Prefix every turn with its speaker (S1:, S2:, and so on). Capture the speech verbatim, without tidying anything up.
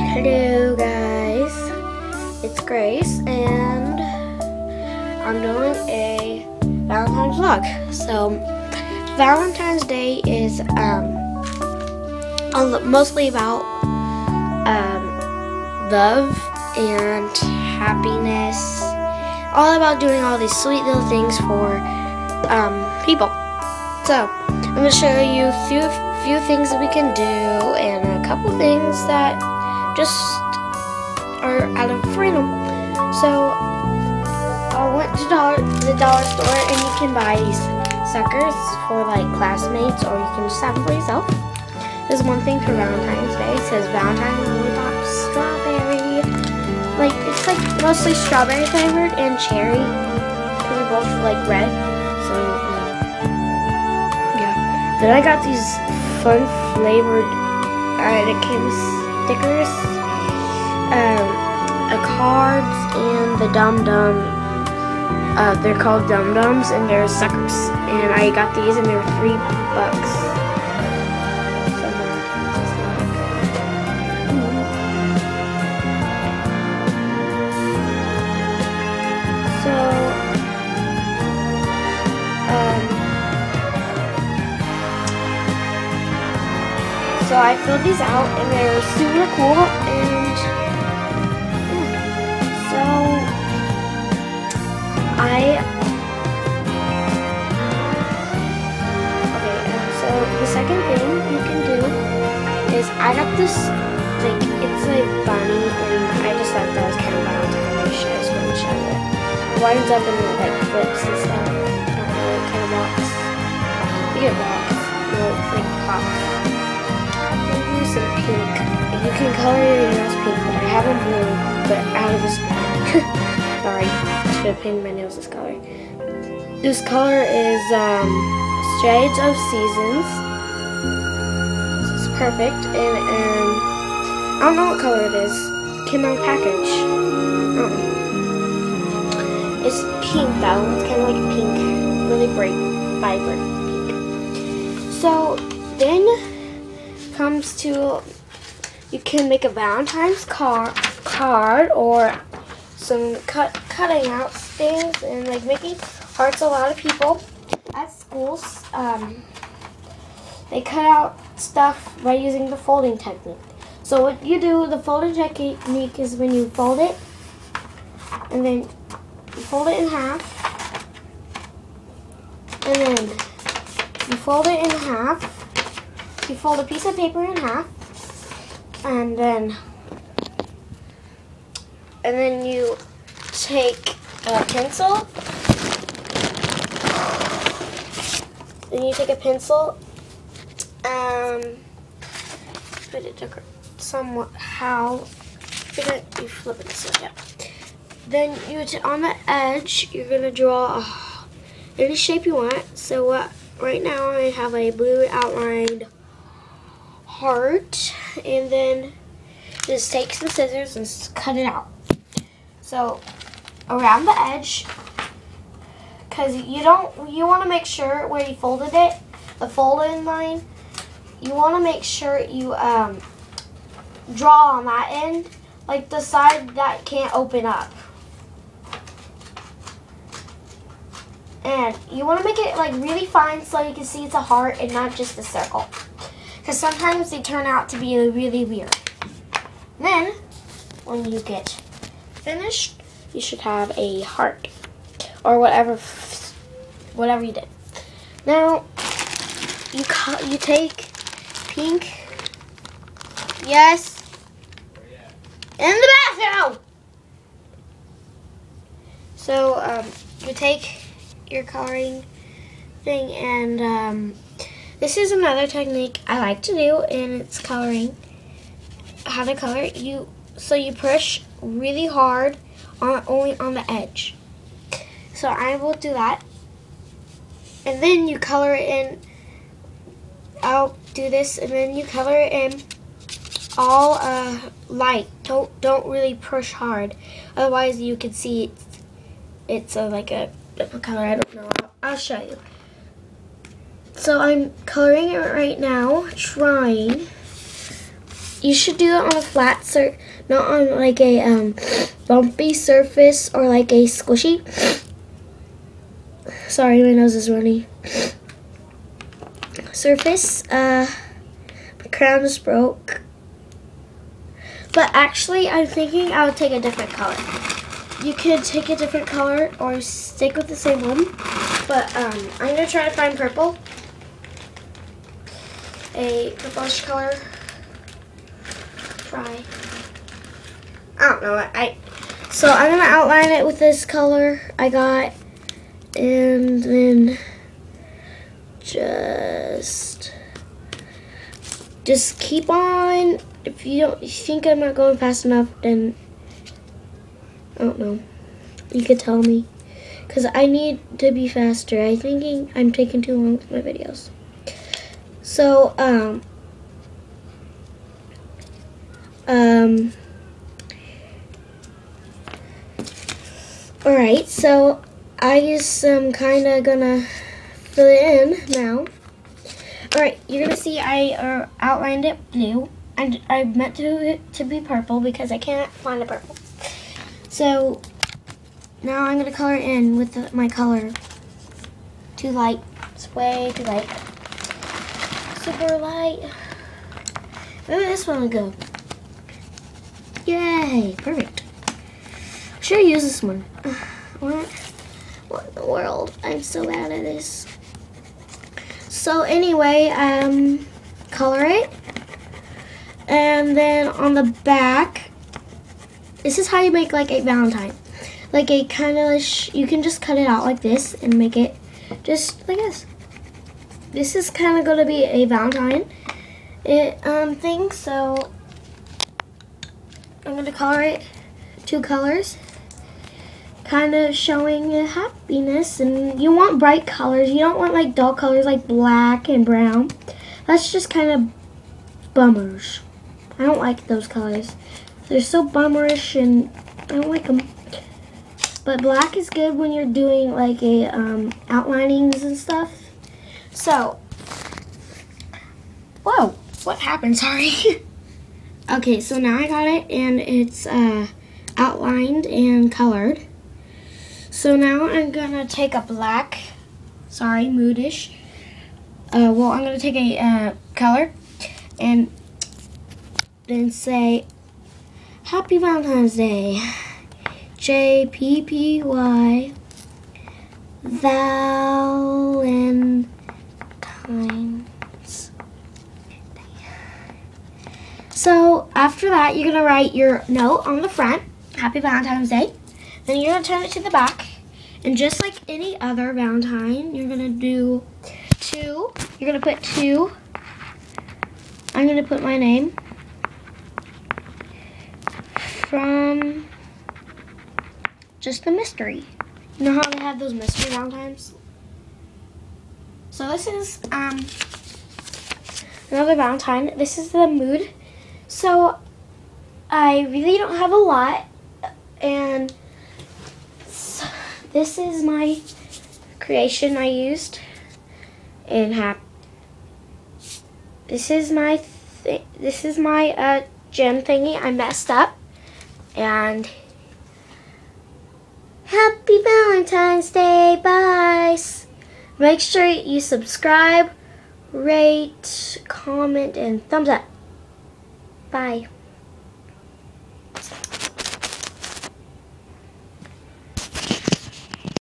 S1: Hello guys, it's Grace and I'm doing a Valentine's vlog. So Valentine's Day is um, mostly about um, love and happiness, all about doing all these sweet little things for um, people. So I'm going to show you a few, few things that we can do and a couple things that just are out of freedom. So I went to dollar, the dollar store and you can buy these suckers for like classmates, or you can just have them for yourself. There's one thing for Valentine's Day. It says Valentine's Lollipop Strawberry. Like, it's like mostly strawberry flavored and cherry, because they're both like red. So yeah. Then I got these fun flavored uh, it came stickers, um, a cards, and the Dum Dum. Uh, they're called Dum Dums, and they're suckers. And I got these, and they were three bucks. So, um, so I filled these out, and they're super cool. And yeah. So I. The second thing you can do is I got this, like, it's a bunny, and I just thought that was kind of Valentine's. I just wanted to show you it. It winds up and it, like, flips and stuff. I don't know, it kind of walks. You get walks. No, it's like pops. Maybe some pink. You can color your nails pink, but I have them blue, but out of this pink. Sorry, I should have painted my nails this color. This color is, um, Shades of Seasons. It's perfect, and um, I don't know what color it is. It came out of a package. I don't know. It's pink though. It's kind of like a pink, really bright, vibrant pink. So then comes to, you can make a Valentine's car card or some cut cutting out things, and like making hearts. A lot of people at schools, um, they cut out stuff by using the folding technique. So what you do, the folding technique is when you fold it, and then you fold it in half, and then you fold it in half, you fold a piece of paper in half, and then, and then you take a pencil, Then you take a pencil, um, put it somewhat how, you're gonna be flipping this way up. Then you on the edge, you're gonna draw a, any shape you want. So what? Right now I have a blue outlined heart, and then just take some scissors and cut it out. So around the edge. Because you don't, you want to make sure where you folded it, the folded line, you want to make sure you um, draw on that end, like the side that can't open up. And you want to make it like really fine so you can see it's a heart and not just a circle. Because sometimes they turn out to be really weird. Then, when you get finished, you should have a heart. Or whatever, whatever you did. Now, you cut, you take pink. Yes. In the bathroom. So um, you take your coloring thing, and um, this is another technique I like to do, and it's coloring. How to color you? So you push really hard on only on the edge. So I will do that, and then you color it in. I'll do this, and then you color it in all uh, light. Don't don't really push hard, otherwise you can see it's it's uh, like a different color. I don't know. I'll, I'll show you. So I'm coloring it right now, trying you should do it on a flat sur not on like a um, bumpy surface or like a squishy. Sorry, my nose is runny. Surface. Uh, my crown just broke. But actually, I'm thinking I'll take a different color. You could take a different color or stick with the same one. But um, I'm gonna try to find purple. A purplish color. Try. I don't know. I so I'm gonna outline it with this color I got, and then just just keep on. If you don't you think I'm not going fast enough, then I don't know. You could tell me, because I need to be faster. I'm thinking I'm taking too long with my videos. So um. Um, Alright, so I just am kind of gonna fill it in now. Alright, you're gonna see I uh, outlined it blue, and I meant to it to be purple because I can't find a purple. So now I'm gonna color it in with the, my color. Too light. It's way too light. Super light. Maybe this one will go. Yay, perfect. Should I use this one? What? What in the world? I'm so bad at this. So anyway, um, color it. And then on the back, this is how you make like a Valentine. Like a kind of, you can just cut it out like this and make it just like this. This is kind of going to be a Valentine it, um, thing, so I'm going to color it two colors, kind of showing happiness. And you want bright colors. You don't want like dull colors like black and brown. That's just kind of bummers. I don't like those colors. They're so bummerish and I don't like them. But black is good when you're doing like a um, outlinings and stuff. So, whoa, what happened? Sorry. Okay, so now I got it, and it's uh, outlined and colored. So now I'm gonna take a black, sorry, moodish. Uh, well, I'm gonna take a uh, color and then say, Happy Valentine's Day, J P P Y, Valentine's. So after that, you're gonna write your note on the front, Happy Valentine's Day. Then you're gonna turn it to the back, and just like any other Valentine, you're gonna do two. You're gonna put two. I'm gonna put my name from just the mystery. You know how they have those mystery Valentines? So this is um another Valentine. This is the mood. So I really don't have a lot, and this is my creation I used, and have this is my th this is my uh, gem thingy I messed up, and Happy Valentine's Day, bye. Make sure you subscribe, rate, comment, and thumbs up. Bye.